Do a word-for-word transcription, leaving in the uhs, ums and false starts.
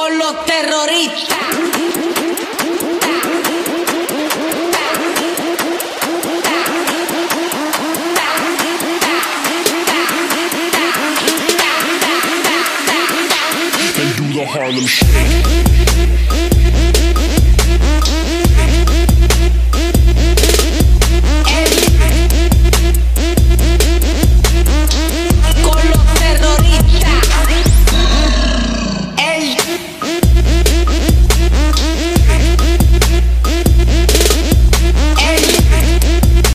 con los terroristas. And do the Harlem Shake.